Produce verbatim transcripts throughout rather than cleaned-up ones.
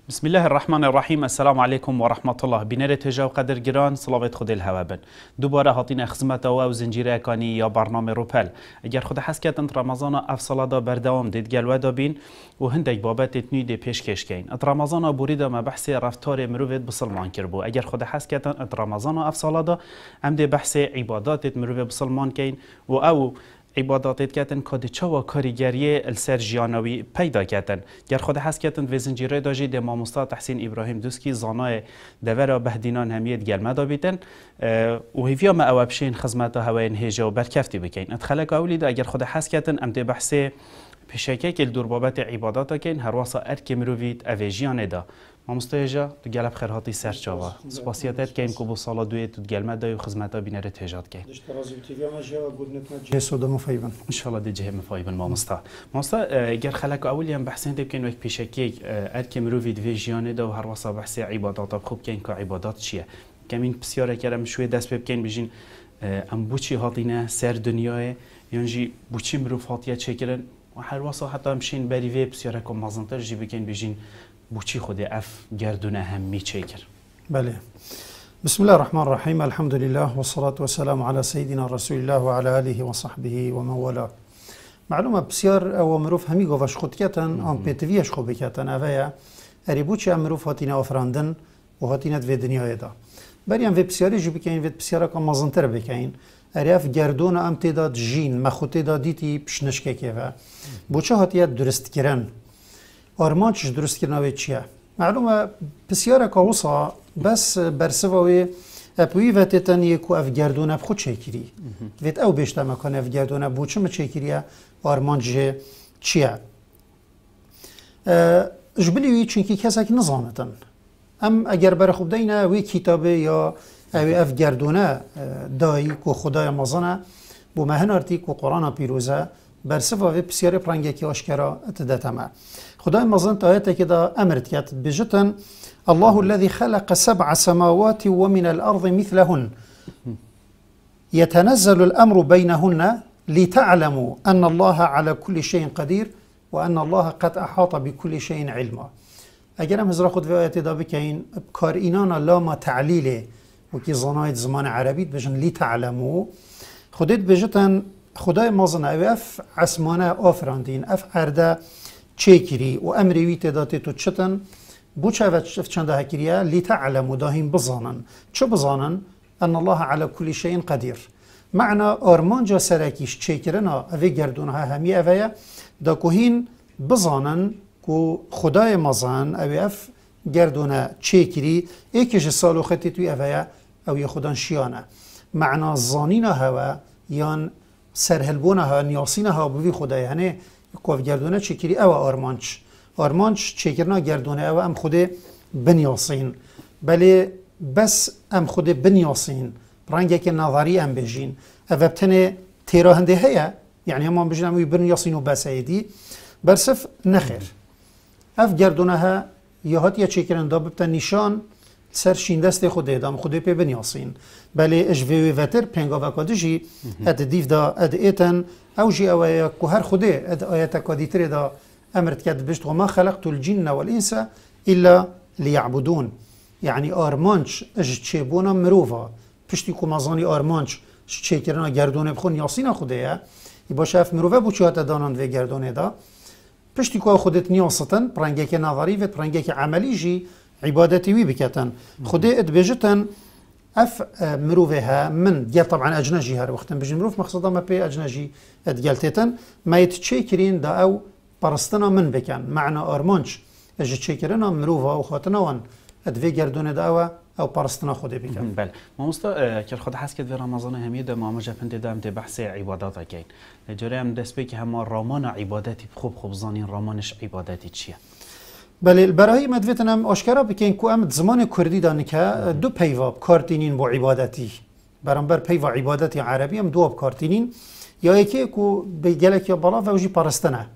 بسم الله الرحمن الرحیم. السلام علیکم و رحمت الله. بینر تجا و قدر گران صلوات خود الهوا بن. دوباره هاتین خدمت و زنجیره کانی یا برنامه روپل. اگر خود حس کردن رمضان افصل دا بردوام دید گلوه دا بین و هندک بابت تنوی دی پیش کش کین. ات رمضان برید ما بحث رفتار مروت بسلمان کربو. اگر خود حس کردن ات رمضان افصل دا هم دی بحث عبادات مروت بسلمان کین و او عبادات کردن کد چوا کاریگری السر جیانوی پیدا کردن. گر خود حس کردن و زنجیره داجی د ماموستا تحسین ابراهیم دوسکی زانای دورا بهدینان همیت گلمه دابیدن و هیویا ما اوابشین خدمت هواین هجا و برکفتی بکین. ادخلک اولی دا اگر خود حس کردن ام دی بحث پیشکی که دور بابت عبادات کین هر واسه ارک مرویت اویجیان دا. ماموستا جا تو گلب خیرهاتی سر چاوا. سپاسیاتت کین کو بو سالا دوی تو گلمه دای و خدمت بینره تجاد کین. جسود مفایبن. ان شاء الله دی جه مفایبن ماموستا. ماموستا گر خلک اولی هم بحثین دی کین وقت پیشکی ارک مرویت اویجیان دا و هر واسه بحث عبادات خوب کین که عبادات چیه؟ کمین بسیاره کردم شوی دست بکن بجین ام بوچی هاتینه سر دنیای یعنی بوچی مروف هاتیه چکرن و هر واسه حتی همشین بریوی بسیاره کم مازنتر جی بکن بجین بوچی خود اف گردونه هم می چکر. بله. بسم الله الرحمن الرحیم. الحمد لله والصلاة والسلام على سيدنا رسول الله وعلى آله وصحبه ومن والاه. معلومه بسیار او مروف همی گوش خود کتن آن پیتویش خوب کتن اویا اری بوچی مروف هاتینه آفراندن و هاتینه و دنیای دا. بریم و بسیاری جی بکن و بسیاره کم مازنتر بکن. اریاف گردون ام تعداد جین مخوط تعداد دیتی پشنشکه که و بوچه هاتیه درست کردن آرمانش درست کردن چیه؟ معلومه بسیاره کاوسا بس برسوی اپوی و تتنی کو اف گردون اف خود چیکری ویت او بیشتر مکان اف گردون بوچه م چیکریه آرمانش چیه؟ جبلیوی چونکی کسی که نزانتن ام اگر بر خوب دینه وی کتابه یا اوی اف گردونه دایی که خدای مازنه بو مهنارتی که قرآن پیروزه بر صفاوی بسیاری پرنگه که آشکارا اتدتمه خدای مازن تایته که دا امرت کرد بجتن الله الذي خلق سبع سماوات ومن الأرض مثلهن يتنزل الأمر بينهن لتعلموا أن الله على كل شيء قدير وأن الله قد أحاط بكل شيء علما اگر هم هزرا خود و آیت دا بکین بکار اینانا لاما تعلیله وکی زنایت زمان عربیت بجن لی تعلمو خودت بجتن خدای مازنه او اف عسمانه آفراندین اف عرده چیکری و امروی تداتی تو چتن بو چه و چنده هکریه لی تعلمو داهیم بزانن چه بزانن؟ ان الله على كل شيء قدير معنى آرمانجا سرکیش چیکرنا اوی گردونها همی اویا دا کوهین بزانن کو خدای مازن او اف گردونه چیکری ایکش سالو خطی توی اویا او یه خودان شیانه معنا زانینه هوا یان سرهلبونه ها نیاسینه ها بوی خدای هنه کو گردونه چیکری او آرمانچ آرمانچ چیکرنا گردونه او ام خود بنیاسین بله بس ام خود بنیاسین رنگه که نظری ام بجین او بتنه تیراهنده هیا یعنی هم بجین اموی بنیاسین و بس ایدی برسف نخیر اف گردونه ها یا هات یا چیکرن دا ببتن نشان سر شیندست خوده دام خوده پی بنیاسین بله اجوی وتر پنگا و کادجی اد دیو دا اد ایتن او جی او یا که هر خوده اد آیت کادیتر دا امرت کرد بشت و ما خلقت الجن والانس الا لیعبدون یعنی آرمانچ اج چیبونا مروفا پشتی که مازانی آرمانچ چیکرن گردونه بخون یاسین خوده یا باشه اف مروفا بو چهات دانان و گردونه دا پشتی که خودت نیاستن پرنگه که نظری و پرنگه که عملی جی عبادتی وی بکتن خود ادبجتن اف مروفها من جا طبعا اجناجي هر وقت بجن مروف مقصوده ما بي اجناجي ادجلتتن ما يتشيكرين دا او برستنا من بكن معنى ارمانش اجي تشيكرنا مروفها او خاطنا وان ادوي گردونه دا او او برستنا خود بكن بله ما مستا که خود حس کرد رمضان همید ما مجا فند دام ته بحث عبادات کین لجوری هم دست به که هم رامان عبادتی خوب خوب زانین رامانش عبادتی چیه بله برای مدویتنم آشکارا بکن که ام زمان کردی دانه که دو پیواب کارتینین با عبادتی برانبر پیوا عبادتی عربی هم دو کارتینین یا یکی که به گلک یا بالا و وجی پرستنه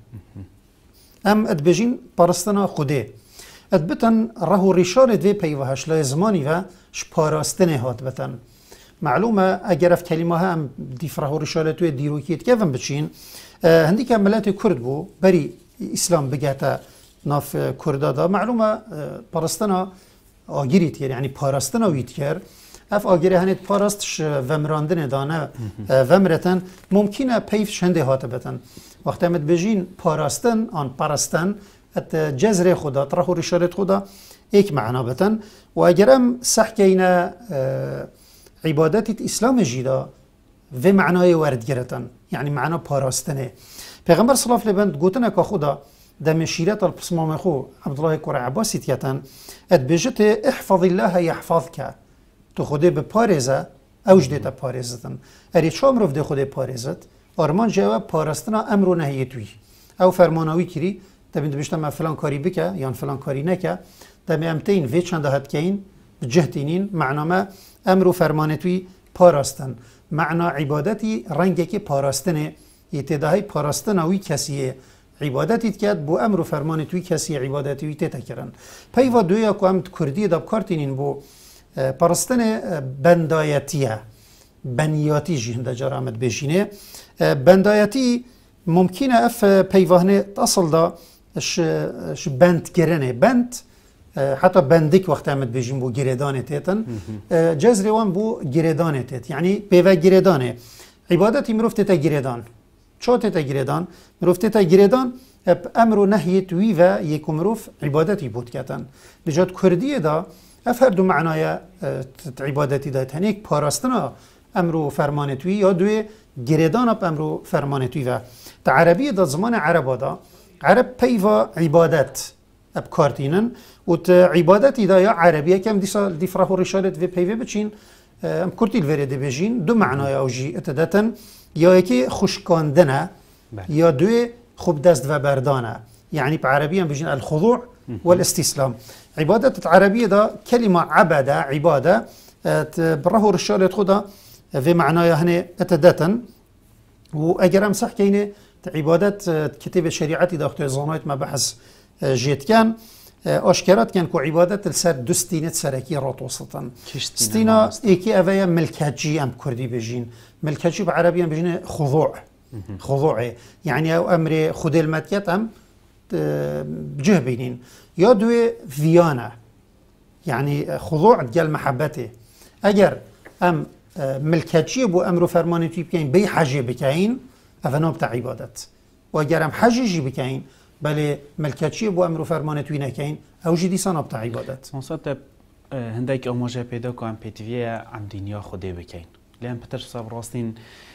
ام ادبجین پرستنه خوده ادبتن راه ریشان دوی پیواهش لای زمانی و شپاراستنه هات بتن معلومه اگر اف کلمه هم دیف راه ریشان توی دیروکیت که هم بچین هندی که ملت کرد بو بری اسلام بگهتا ناف کردا دا معلومه پارستنا آگیریت یعنی پارستنا وید کرد اف آگیری هنید پارستش ومراندن دانه ومرتن ممکنه پیف شنده هاته بتن وقتی همت بجین پاراستن آن پارستن ات جزر خدا طرح و رشارت خدا ایک معنا بتن و اگرم صح کهینا عبادت اسلام جیدا و معنای ورد گرتن یعنی معنا پاراستنه پیغمبر صلی الله علیه و آله گوتنه که خدا دم شیرت البصمام خو عبدالله کور عباسی تیتن ات بجت احفظ الله یحفظک تو خوده به پارزه اوج دیتا پارزتن اری چام رفته خوده پارزت آرمان جواب پارستنا امر و نهی توی او فرماناوی کری دبین دبیشتم فلان کاری بکه یا فلان کاری نکه دمی امتین وی چند هد کین جهتینین معنامه امر و فرمان توی پاراستن معنا عبادتی رنگی که پاراستنه اتداهی پاراستناوی کسیه عبادتی کرد بو امر و فرمان توی کسی عبادتی وی تتا کرن پیوا دویا که امت کردی دب کارتینین بو پاراستن بندایتیه بنیاتی جهنده جرامت بشینه بندایتی ممکنه اف پیوهنه اصل دا اش, اش بند گرنه بند حتی بندک وقت امت بجیم بو گردانه تیتن جزر وان بو گردانه تیت یعنی پیوه گردانه عبادتی مروف تیتا گردان چو تیتا گردان مروف تیتا گردان امر و نهی توی و یک مروف عبادتی بود کتن بجاد کردیه دا افهر دو معنای عبادتی داد هنیک پاراستنا امر و فرمان توی یا دوی گردان اپ امر و فرمان توی و تا عربی دا زمان عربا دا عرب پیوا عبادت اب کارتینن و تا عبادتی دا یا عربیه کم دیسا دیفراه و رشالت و پیوه بچین ام کرتی الورده بجین دو معنای اوجی اتداتن یا یکی خوشکاندنه یا دوی خوب دست و بردانه يعني بعربيا بيجين الخضوع والاستسلام عبادة العربية ده كلمة عبادة عبادة بره رشالة خدا في معناها هنا اتداتا وأجرام صح كينه عبادة كتاب الشريعة ده اختي زانات ما بحث جيت كان أشكرت كان كو عبادة السر دستينة سركي رات وسطا ستينا إيكي أفيا ملكاجي أم كردي بيجين ملكاجي بعربيا بيجين خضوع خضوعي يعني أو أمر خد المتيات أم بجه بينين يا دوي فيانا يعني خضوع ديال محبته أجر أم ملكاجي بو أمر فرماني بكين بي حاجة بكين أفنوب تاع عبادة وأجر أم حاجة بكين بله ملكاجي بو أمر فرماني توي نكين أو جدي صناب تاع عبادة مصطفى هنديك أمواجه بيدا كو أم بيتفيا عن دنيا خده بكين لأن بتر صاب راستين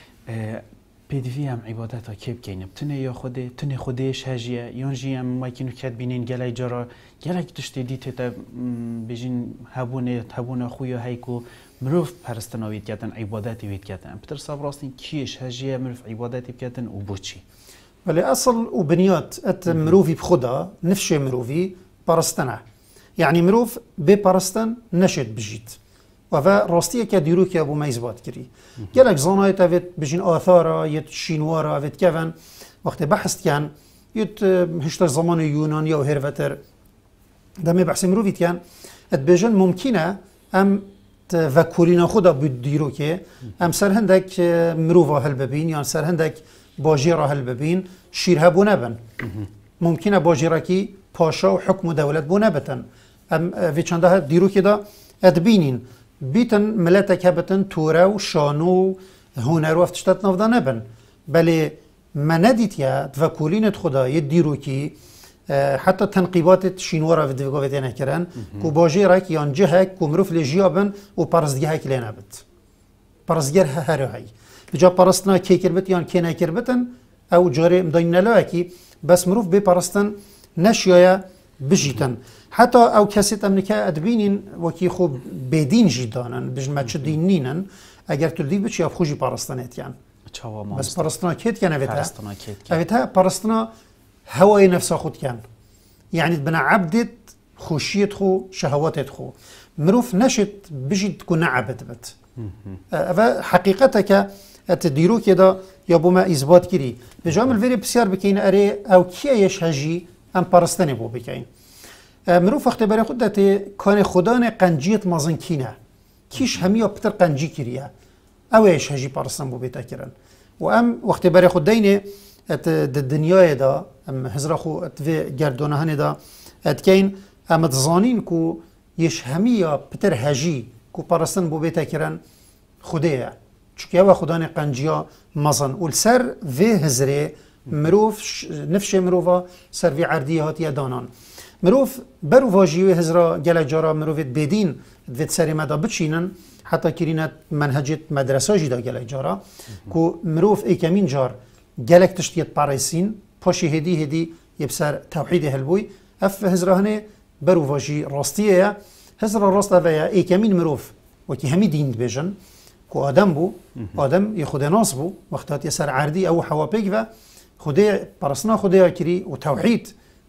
بيدفي هم عبادتها كيف كينه بتنه يا خده تنه خديش هجيه يونجي هم ما يكونوا كاتبينين جلاي جرا جلاي تشتدي تتا بيجين هبونه هبونه خويا هيكو مروف پرستناوي كاتن عبادتي ويت كاتن بتر صاب راستين كيش هجيه مروف عبادتي كاتن وبوتشي ولی اصل و بنیاد ات مروفی بخدا نفش مروفی پرستنه يعني مروف بپرستن نشد بجید و راستیه که دیرو که ابو میزبات کری گلک زانای تاوید بجین آثارا یت شینوارا وید کفن وقت بحث کن یت هشتر زمان یونان یا هروتر دمی بحث مروفی کن ات بجن ممکنه ام تفکرین خدا بود دیرو که ام سر هندک مروفا هل ببین یا سر هندک باجیرا هل ببین شیرها بو نبن ممکنه باجیرا کی پاشا و حکم دولت بو نبتن ام وی چنده ها دیرو که دا ادبینین بیتن ملتک هبتن توره و شانو هنر و افتشتت نفدا نبن بله من ندید یا تفکرینت خدا یه دیرو کی حتی تنقیبات شینوارا و دوگاوت یه نکرن که باجیرا کی یان جهک که مروف لجیابن و پرستگی هک لی نبت پرستگر هر هایی بجا پرستنا کی کربت یان کی نکربتن او جاری مدین نلوه کی بس مروف بی پرستن نشیای بجیتن حتی او کسی تم نکه ادبینین وکی خوب بدین جیدانن بجن مچ دینینن اگر تو دی بچی اف خوشی پرستنت یان بس پرستنا کیت کن اویتا پرستنا کیت کن اویتا پرستنا هوای نفس خود کن یعنی بنا عبدت خوشیت خو شهواتت خو مروف نشد بجید کن عبد بت و حقیقتا ات دیرو که دا یا بو ما اثبات کری بجام الوری بسیار بکین اره او کیش هجی ام پرستنی بو بکین مروف وقت برای خود داته کان خدان قنجیت مازن کینه کیش همیا پتر قنجی کریه اویش هجی پرستن بو بیتا کرن و ام وقت برای خود دینه ات دنیای دا ام هزرا خو تفي گردونه هندا اتكين ام تزانين كو يش هميا بتر هجي كو پرستن بو بيتا كرن خديه چونكي او خدان قنجيا مزن والسر في هزري مروف نفش مروفا سر في عرديه هاتيه دانان مروف برو واجيوي هزرا گل جارا مروفت بدين فيت سري مدا بچينن حتى كرينت منهجت مدرسه جدا گل جارا كو مروف اي كمين جار گلك تشتيت باريسين پاشي هدي هدي يبسر توحيد هلبوي اف هزرا هنه برو واجي راستيه هزرا راستا ويا اي كمين مروف وكي همي دين بيجن كو آدم بو آدم يخود ناس بو وقتات يسر عردي او حوابيك و خدي پرسنا خدي كري وتوحيد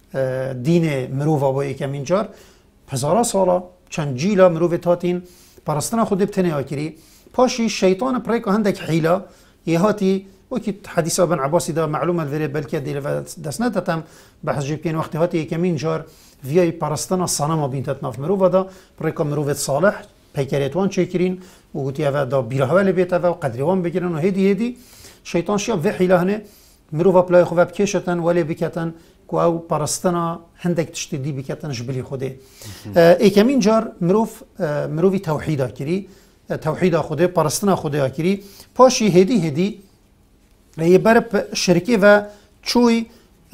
دين مروفا بو اي كمين جار هزارا سالا چند جيلا مروفت هاتين پرستنا خود بتنه آکری پاشی شیطان پریکو هندک حیلا یه هاتی وکی حدیث ابن عباسی دا معلومه الوری بلکه دیل و دست ندتم بحث جیب کن وقتی هاتی کمین جار ویای پرستنا صنم بینتت ناف مروفا دا پریکو مروفت صالح پیکریتوان چه کرین و گوتی اوه دا بیرهوال بیتا و قدریوان بگیرن و هدی هدی شیطان شیاب و حیلا هنه مروفا پلای خوب بکشتن ولی بکتن کو او پرستنا هندک تشتدی بکتن جبلی خوده ای کمین جار مروف مروفی توحیدا کری توحیدا خوده پرستنا خوده کری پاشی هدی هدی یه برب شرکی و چوی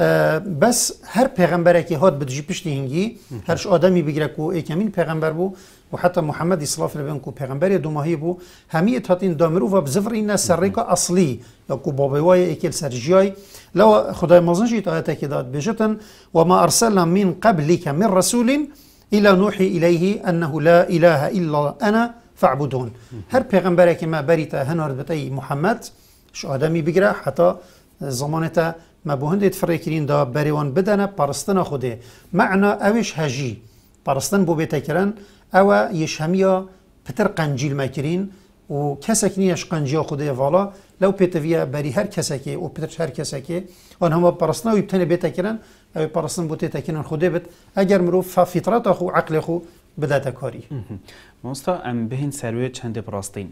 بس هر پیغمبره که هات بدجی پشتی هنگی هرش آدمی بگیره کو ای کمین پیغمبر بو و حتی محمد صلی الله علیه و کو پیغمبر دوماهی بو همیه تاتین دامرو و بزفر این سرریکا اصلی یا کو بابوای اکل سرجیای لو خدای مازنجی تا آیت که داد بجتن و ما ارسلنا من قبلك من رسول الا نوحي اليه انه لا اله الا انا فاعبدون هر پیغمبره که ما بریتا هنارد بتای محمد ش آدمی بگیره حتی زمانتا ما بوهند اتفرقين دا بريوان بدنا پرستنا خوده معنا اوش هجي پرستن بو بيتا كرن او يشهميا پتر قنجيل ما كرين و كسك نيش قنجيا خوده والا لو بيتويا بري هر كسكي و پتر هر كسكي وان هما پرستنا ويبتني بيتا كرن او پرستن بو تيتا كرن خوده بت اگر مروف فطرت اخو عقل اخو بداتا كاري مونستا ام بهين سروي چند براستين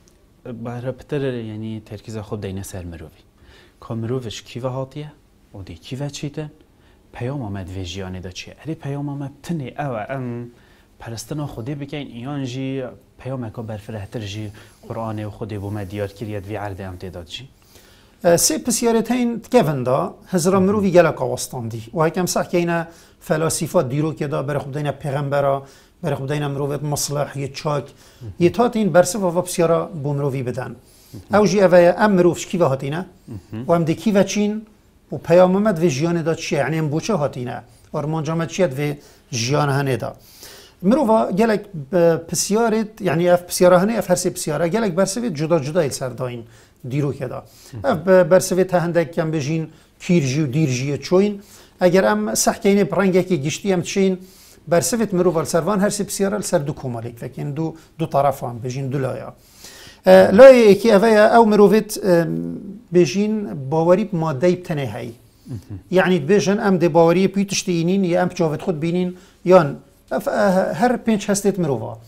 بهر پتر يعني تركيز خود دينه سر مروفي کامروفش کیوه هاتیه و دی کیوه چیتن پیام آمد ویژیانه دا چیه اری پیام آمد تنی اوه ام پرستنا خودی بکن ایان جی پیام اکا برفرهتر جی قرآن و خودی بومه دیار کریت وی عرده امتداد جی سه پسیارتین تکون دا هزرا مروفی گلک آوستاندی و هکم سح که اینا فلاسفات دیرو که دا برخ بدین پیغمبرا برخ بدین مروفت مصلح یه چاک یه تاتین برسف و پسیارا بومروفی بدن او جی اوه ام مروفش کیوه هاتینه و ام دی کیوه چین و پیام آمد و جیانه دا چیه یعنی ام بوچه هاتینه ارمان جامد چیه و جیانه هنه دا مروفا گلک پسیارت یعنی اف پسیاره هنه اف هرسی پسیاره گلک برسوید جدا جدا ایل سر داین دیرو که دا اف برسوید هندک کم بجین کیرجی و دیرجی چوین اگر ام سح که اینه برنگه که گشتی ام چین برسوید مروفا سروان هرسی پسیاره سر دو کومالیک فکن دو دو طرف هم بجین دو لایا لای که اوه او مروفت بجین باوری ماده بتنه هی یعنی بجن ام دی باوری پیتشتی اینین یا ام جاوت خود بینین یان هر پنج هستید مروفا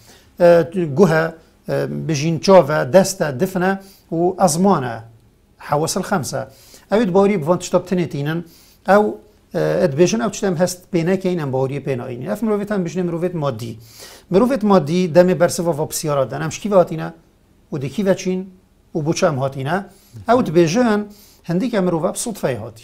گوه بجین جاوه دست دفنه و ازمانه حواس الخمسه اوید باوری بوان تشتا بتنه تینن او اد بجن او تشتم هست بینه که این ام باوری بینه اینین اف مروفت هم بجن مروفت مادی مروفت مادی دم برسوا و بسیارا دن امش کی واتینه و دی کی وچین و بوچه هم هاتینه او دبیجن هندی که مروفه بصدفه هاتی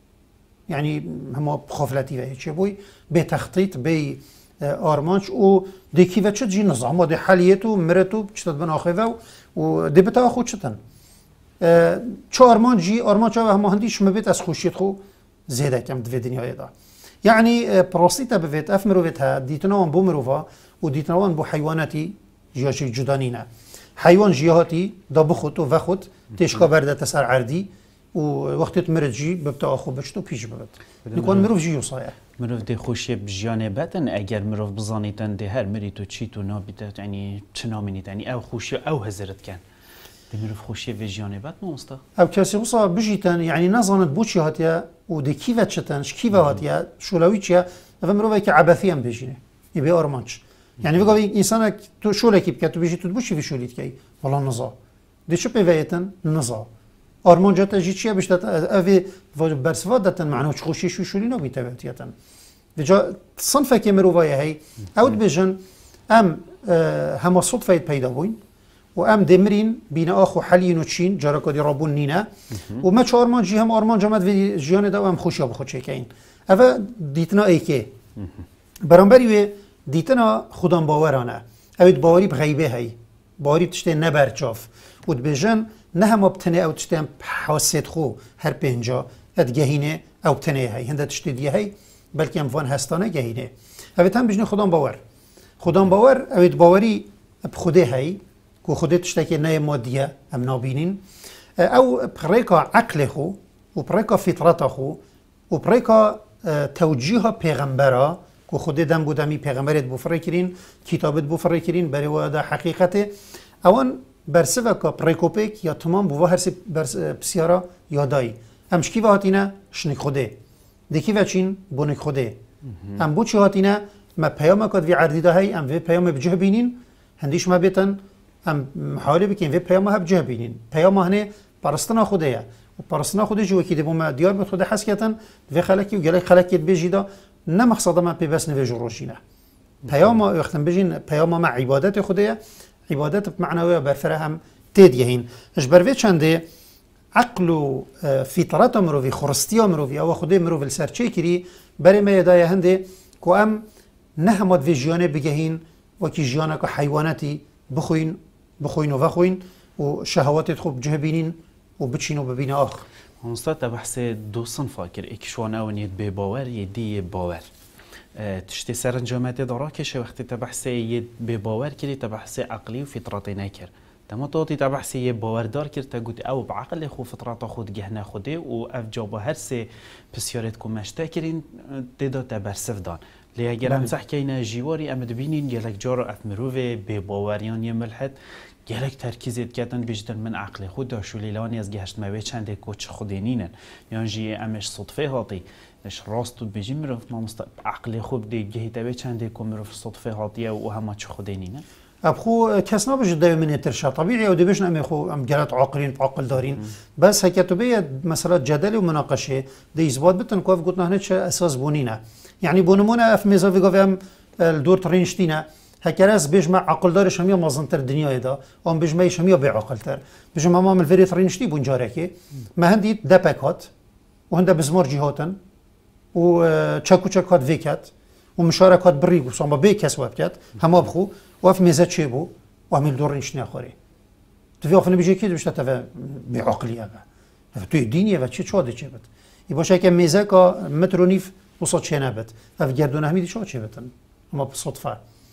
یعنی همه خفلتی و چه بوی به تخطیط به آرمانش و دی کی وچه جی نظام و دی حالیتو مرتو چطور بن آخوه و دی بتا خود چطن چه آرمان جی آرمان چه همه هندیش مبید از خوشیت خو زیده کم دوی دنیای دا یعنی پراستیتا بوید اف مروفت ها دیتنوان بو مروفه و دیتنوان بو حیواناتی جاشی جدانینه حیوان جیهاتی دا بخود و وخود تشکا برده تسر عردی و وقتی مرد جی ببتا آخو بچت و پیش ببت نکن مروف جیو سایه مروف دی خوشی بجیانه بتن اگر مروف بزانیتن دی هر مری تو چی تو نابیدت یعنی چه نامینید یعنی او خوشی او هزرت کن دی مروف خوشی بجیانه بت نوستا او کسی خصا بجیتن یعنی نزاند بو چی هاتیا و دی کی وچتن شکی و هاتیا شولوی چیه و مروفی که عبثی هم بجینه یبی آرمانش يعني بقى إنسان تو شو لك يبكي تو بيجي تدبوش في شو ليتكي والله نزا دي شو بيفيتن نزا آرمان جات جی چیه بشت اوی برسواد دتن معناه خوشی شو شولی نبی تبعتیتن بجا صنف که مروای هی اود بجن ام هم صدفه پیدا بوین و ام دمرین بین آخو حلین و چین جارا کدی رابون نینه و ما چه آرمان جی هم آرمان جامد وی جیان دا و ام خوشی اب خود چکین اوه دیتنا ای که برانبری و دیتنا خودم باورانه اوید باوری بغیبه هی باوری تشته نبر چاف و بجن نه هم ابتنه او تشته هم حاسد خو هر پنجا ادگهینه او ابتنه هی هنده تشته دیه هی بلکه ام فان هستانه گهینه اوید هم بجنه خودم باور خودم باور اوید باوری بخوده هی که خوده تشته که نه مادیه ام نابینین او بریکا عقل خو و بریکا فطرت خو و بریکا توجیه پیغمبره که خود دم بودمی پیغمبرت بفره کرین کتابت بفره کرین برای وادا حقیقت اوان برسه که پریکوپیک یا تمام بوا هر سی بسیارا یادایی امش کی واتینا شنک خوده دکی وچین بونک خوده ام بو چی هاتینا ما پیام کد وی عردیده های ام وی پیام بجه بینین هندیش ما بیتن ام محاوله بکن وی پیام ها بجه بینین پیام هنه پرستنا خوده یا و پرستنا خوده جو کی دبوم دیار به خوده حس کتن وی خلکی و گله خلکیت بجیدا نه مقصد ما بس نوی جروشینه پیام وقتی بجین پیام ما عبادت خوده عبادت معنوی برفره هم تدیهین اش بروی چنده عقل و فطرت مروی خرستی مروی او خوده مروی السرچه کری برای ما یدای هنده که ام نه هماد وی جیانه بگهین و کی جیانه که حیواناتی بخوین بخوین و بخوین و شهواتت خوب جه بینین و بچین و ببین آخر هنستاد بحث دو صنفا کر اکشوانه و نید به باور یدی باور تشتی سرنجامت دارا کشه وقتی تبحث ید به باور کردی تبحث عقلی و فطرتی نکر تما توتی تبحث ید باوردار کرد تا گوت او بعقل خو فطرت خود گهنه خوده و اف جابا هر سه پسیارت کمشته کرین دیدا تبرسف دان لی اگر هم صح کهینه جیواری امد بینین گلک جارا اف مروه به باوریان یه ملحد گلک ترکیزت کردن بیشتر من عقل خود داشت ولی لانی از گهشت موی چنده کوچ خودینینن یعنی جی امش صدفه هاتی اش راست بيجي مروف ما مست عقل خوب دي جهت أبي چنده كم مروف صدفة هاتية وهم ما شخودينينا أبخو كسنا بيجي دايما من الترشا طبيعي ودي بيجنا أم خو أم جلات عاقلين بعقل دارين بس هكتبية مسألة جدل ومناقشة دي إثبات بتن كوف قلنا هناك أساس بونينا يعني بونمونا في ميزة في قفهم الدور ترينشتينا هكراس بيجمع عقل دارش هم يا مازنتر الدنيا ده أم بيجمعش هم يا بعقلتر بيجمع ما من الفيري ترينشتي بونجاركي ما هندي دبكات وهندا بزمار جهاتن و چکو چکات ویکت و مشارکات بری و سام با کس واب کرد هم بخو و اف میزه چه بو و عمل دورنش نخوری تو وقتی نمیشه کی دوست تا به عقلیه و تو دینیه و چه چاده چه بد ای باشه که میزه کا مترونیف وصل چه نبت اف گردونه همیدی چه چه بتن اما بالصدفه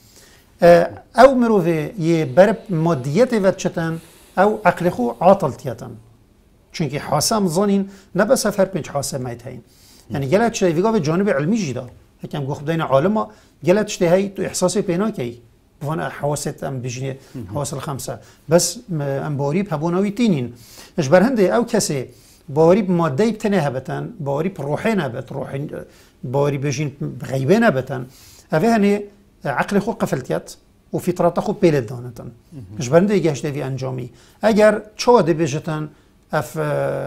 او مروه یه بر مادیت و چتن او عقل خو عاطلتیتن چونکی حاسم زانین نه بس هر پنج حاسم میتین يعني جلت شيء في قابل جانب علمي جدا هيك هم قخب دينا عالمه جلت شيء هاي تو إحساسي بينا كي بفنا حواست أم بيجني حواس الخمسة بس أم بوريب هبوناوي تينين إيش برهندي أو كسي بوريب مادة بتنها بتن بوريب روحنا بت روح بوريب بيجين غيبنا بتن هذا هني عقل خو قفلتيات وفطرة خو بيلد دانتن إيش برهندي جاش في أنجامي أجر شو ده بيجتن أف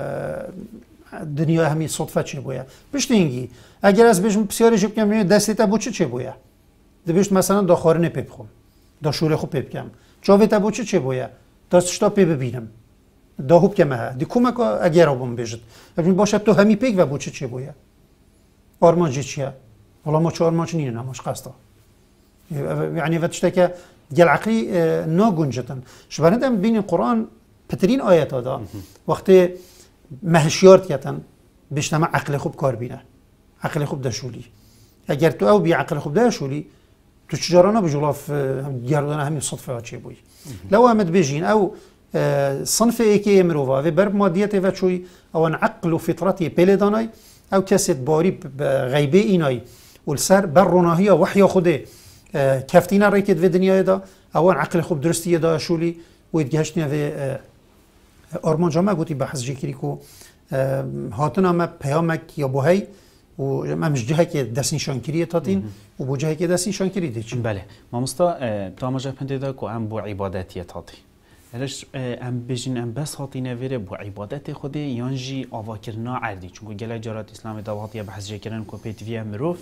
دنیا همی صدفه چه بویا بشتینگی اگر از بهش بسیاری جب کم دستی تا بوچه چه بویا دبیشت مثلا دا خارنه پیب خون دا شوره خوب پیب کم جاوی تا بوچه چه بویا دستشتا پی ببینم دا خوب کمه ها دی کمک اگر آبون بیشت اگر باشد تو همی پیک و بوچه چه بویا آرمان جی چیه ولی ما چه آرمان چه نینه نماش قصدا یعنی وقتی که گل عقلی ناگنجتن شبانه دم بین قرآن پترین آیت دا وقتی مهشیار کردن بیشتر عقل خوب کار بینه عقل خوب داشولی اگر تو او بی عقل خوب داشولی تو چجارانا بجلاف گردانه همین صدفه ها چه بوی لو امد بيجين او صنف ایکی مروفا و بر مادیت و چوی او ان عقل و فطرتی پیلدانای او کسی باری غیبه اینای و السر بر روناهی وحی خوده کفتینا ریکت و دنیای دا او ان عقل خوب درستی داشولی و اتگهشتنی و آرمان جامعه گوتی بحث جکری کو هاتنا ما پیامک یا بوهی و ما مش جهه که دست نشان کریه تاتین و بو جهه که دست نشان کری دیچ بله ما مستا تا مجا پنده دا کو ام بو عبادتیه تاتی هرش ام بجین ام بس هاتی نویره با عبادت خودی یانجی آواکرنا عردی چون گله جارات اسلام دواتی بحث جکرن کوپیتوی مروف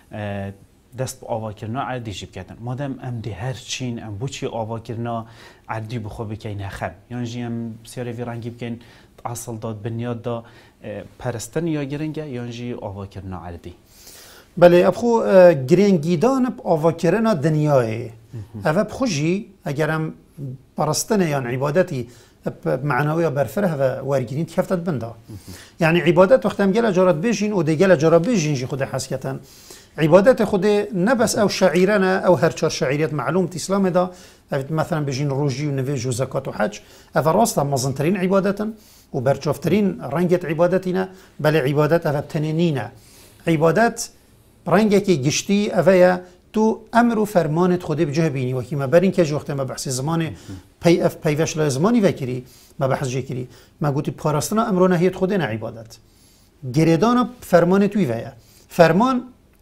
دست با آواکرنا عردی جیب کردن مادام ام ده هر چین ام بوچی آواکرنا عردی بخو بکین نخم یانجی ام بسیاری وی رنگی بکن اصل داد بنیاد دا پرستن یا گرنگه یانجی آواکرنا عردی بله ابخو گرنگیدان آواکرنا دنیای اوه بخوشی اگرم پرستن یان عبادتی معنوی برفره و ورگینید کفتت بنده یعنی عبادت وقتم گل جارت بجین و ده گل جارت بجین جی خود حسکتن عبادت خود نبس او شعیرنا او هر چار شعیریت معلوم اسلام دا مثلا بجین روجی و نویج و زکات و حج اوه راست مزنترین عبادتا و برچافترین رنگت عبادتینا بله عبادت اوه بتنینینا عبادت رنگی که گشتی اوه تو امر و فرمانت خودی بجه بینی و که ما برین که جو وقت ما بحث زمان پی اف پیوش لا زمانی وکری ما بحث جکری ما گوتی پاراستنا امر و نهیت خودی نه عبادت گریدان فرمان توی ویا فرمان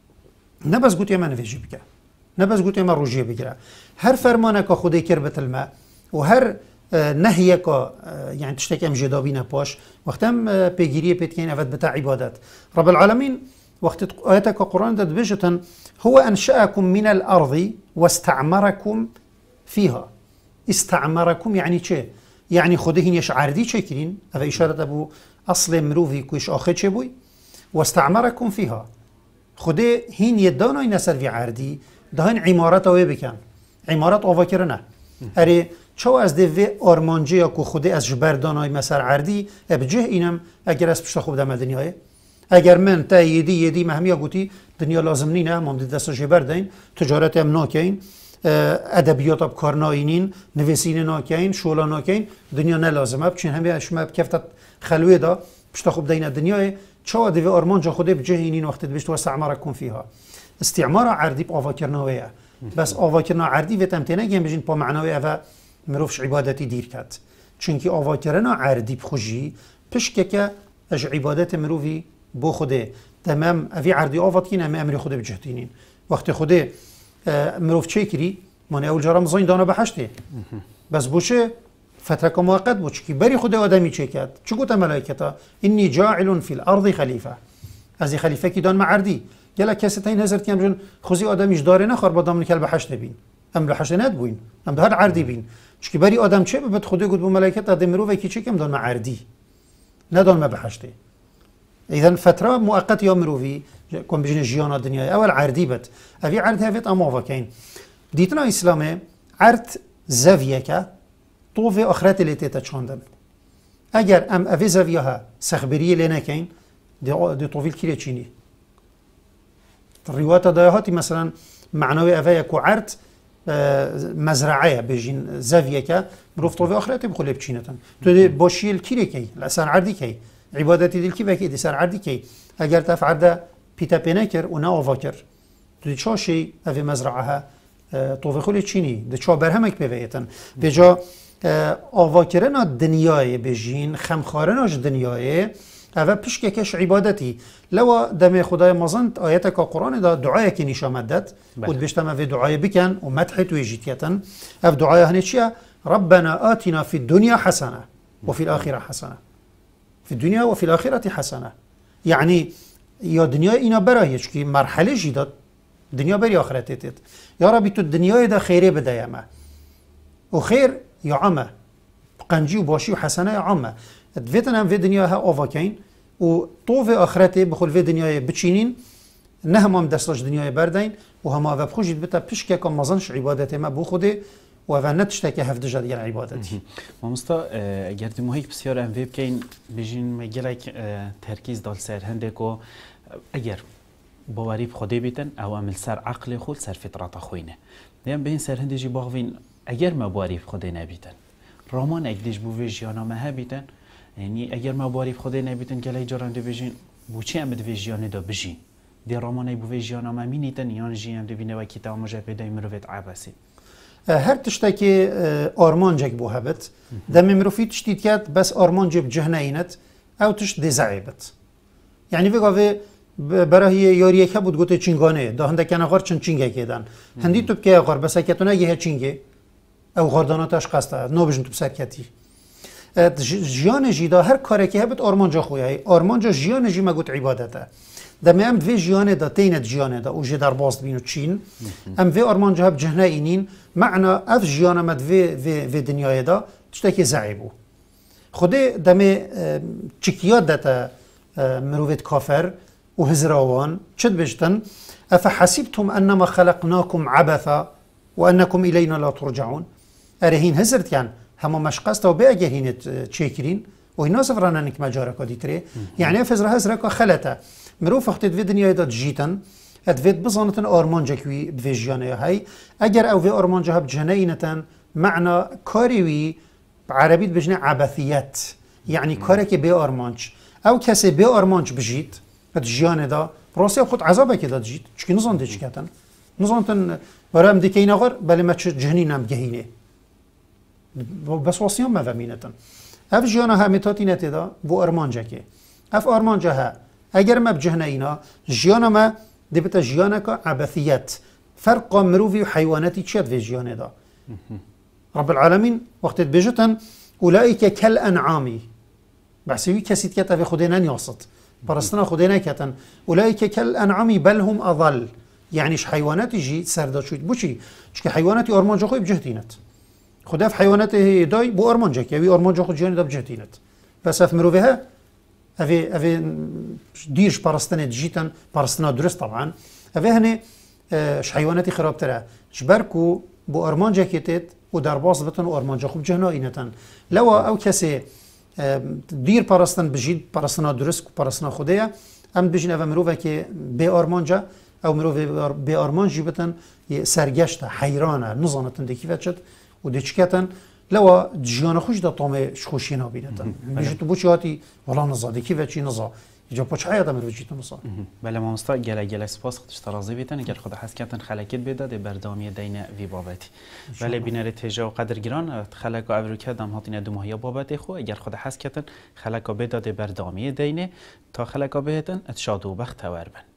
نه بس گوتی من نویجی بکه نه بس گوتی من روجی بگیره هر فرمانه که خودی کربت الماء و هر نهیه که یعنی تشتک ام جدابی نپاش وقتم پیگیری پیت کین افت بتاع عبادت رب العالمین وقت آياتك القرآن ده بجتن هو أنشأكم من الأرض واستعمركم فيها استعمركم يعني چه؟ يعني خوده هين يش عردي چه كرين هذا إشارة أبو أصل مروفي كوش آخر چه بوي واستعمركم فيها خوده هين يدانا ينسر في عردي ده هين عمارات اوه بكن عمارات آوا کرنه اره چو از دوی آرمانجی یا که خوده از جبردانای مسر عردی ابجه اینم اگر از پشت خوب دم دنیای اگر من تا یدی یدی مهمی گویی دنیا لازم نینه مام دست جبر دین تجارت هم ناکین ادبیات اب کار ناینین نویسین ناکین شولا ناکین دنیا نه لازمه بچین همه اشما بکفتت خلوه دا پشت خوب دین دنیای چو دوی آرمانجا خوده بجه اینین وقت بشت و استعمارکم فيها استعمار عردی آوا کرناویه بس آوا کرنا عردی و تمتنه گیم بجین پا معناوی اوه مروفش عبادتی دیر کرد چونکی آوا کرنا عردی بخوشی پشکه که اج عبادت مروفی بو خوده تمام اوی عردی آوات کین همه امری خوده بجهتینین وقت خوده مروف چه کری من اول جارم زاین دانا بحشته بس بوشه فتره موقت بود که بری خوده آدمی چه کرد چه گوته ملائکتا اینی جاعل فی الارض خلیفه از خلیفه کی دان معردی گله کسی تا این هزار کیم جون خوزی آدمیش داره نخور با دامن کل بحشته بین ام بحشته ند بوین ام هر عردی بین چه بری آدم چه بد خوده گفت به ملائکت آدم مروف کی چه کم دان معردی ندان ما بحشته إذا فترة مؤقتة يوم مروفي كون بجن جيانا الدنيا أول عردي بت أبي عرض هفت أمافا كين ديتنا إسلامي عرض زاوية طوفي آخرت اللي تتشاندن أجر أم أبي زاويها سخبرية لنا كين دي, دي طوفي الكيري تشيني الروايات ضياهاتي مثلا معنوي أفا يكو عرض مزرعية بجن زاوية مروف طوفي آخرت بخلي بتشينتن تو باشي الكيري كي الأسان عردي كي عبادتی دل کی وکی دیسر عردی کی اگر تف عرده پیتا پینکر و نه آواکر دی چه شی اوی مزرعه طوفی خلی چینی دی چه برهمک بیایتن به جا آواکرنا دنیای بجین خمخارناش دنیای اوه پشک کش عبادتی لو دم خدای مزند آیت که قرآن دا دعای که نشامدت بود بشتم اوی دعای بکن و مدح توی جیتیتن اف دعای هنه چیه ربنا آتنا في الدنيا حسنه وفي الآخرة حسنه في الدنيا وفي الآخرة حسنة يعني يا دنيا إنا براهيش كي مرحلة جديدة دنيا بري آخرتت يا ربي تو الدنيا ده خيره بدا يما وخير يا عمه قنجي وباشي وحسنة يا عمه دفيتنا هم في دنيا ها أوفاكين وطوف آخرته بخل في دنيا بتشينين نهم هم دستاش دنيا بردين وهم هذا بخوجت بتا بشكا كم مزنش عبادته ما بخوده و اول نتشتکه هفت جا دیگر عبادتی. مامستا گردی محیط بسیار ام ویب کین بجین مگلک ترکیز دال سر هنده کو اگر باوری بخوده بیتن او عمل سر عقل خود سر فطرت خوینه. دیم به این سر هنده جی باغوین اگر ما باوری بخوده نبیتن رامان اگدیش بوی جیانا مه بیتن یعنی اگر ما باوری بخوده نبیتن گلای جارنده بجین بوچی امد وی جیانه دا بجین دی رامانه بوی جیانا مه مینیتن یان جیان دو بینه و کتاب مجابه دای مروفت عباسی. هر تشتكي آرمانجك بو هبت دم مروفي تشتيت كات بس آرمانجي بجهنه اينت او تشت دي زعيبت يعني في قوة براهي ياريك بود قوتي چنگانه ده هنده كان غار چن چنگه كيدن هندي تو بكي غار بس اكتونه يه چنگه او غرداناتش قسته نوبجن تو بسرکتی جیان جیدا هر کاری که هبت آرمانجا خویه آرمانجا جیان جی مگوت عبادته دم ام دوی جیان دا تیند جیان دا اوجه در باست بینو چین ام وی آرمانجا هب جهنه اینین معنا اف جیان مد وی وی وی دنیای دا تشتکی زعیبو خودی دم چکیات دتا مروفت کافر و هزراوان چد بجتن افحسبتم انما خلقناكم عبثا وانكم الينا لا ترجعون ارهين هزرت يعني هما مشقست و باگهین چیکرین و اینا سفرانه نک مجاره کدی تری یعنی فزر هزر کا خلته مروف وقت دوی دنیای داد جیتن ادوید بزانتن آرمانجا کوی بویجانه های اگر او وی آرمانجا هب جنینتن معنا کاریوی عربیت بجنه عبثیت یعنی کاری که به آرمانج او کسی به آرمانج بجید اد جیانه دا راستی خود عذابه که داد جید چکی نزانده چکتن نزانتن برای ام دیکه این آغر بله ما چه جهنینم گهینه بس وصيهم ما فهمينتن اف جيانا ها متاتي نتدا بو ارمانجا كي اف ارمانجا ها اگر ما بجهنا اينا جيانا ما دبتا جيانا كا عبثيات فرق مروفي وحيواناتي تشاد في جيانا دا رب العالمين وقت بجتن اولئك كالانعام بحسوي كسيت كتا في خدينا نيوسط برستنا خدينا كتن اولئك كالانعام بل هم اضل يعني ش حيواناتي جي سردا شويت بوشي چكي حيواناتي ارمانجا خوي بجهتينت خدا في حيوانات داي بو ارمانجا كي ارمانجا خود جاني داب جهتينت بس اف مروفها افي افي ديرش بارستنا جيتن بارستنا درست طبعا افي هني ش حيواناتي خراب ترى شبركو بو ارمانجا كيتت ودار باص بتن ارمانجا خوب جهنا اينتن لو او كسي دير بارستن بجيد بارستنا درست بارستنا خديا ام بجين اف مروفا كي بي ارمانجا او مروفا بي ارمانجي بتن سرگشت حيرانه نزانتن دي كيفاتشت و دچکتن لوا جیان خوش دا طعم خوشی نبینتن میشه تو بچه هاتی ولی نزاده کی و چی نزا اینجا پچه حیات امر وجیت نزا بله ما مستا گله گله سپاس خودش ترازی بیتن اگر خدا حس کردن خلکت بداده بردامی دین وی بابتی بله بینر تجا و قدرگران خلک و ابرو کردم هاتین دو ماهی بابت خو اگر خدا حس کردن خلک بداده بردامی دینه تا خلک بهتن اتشاد و بخت وربن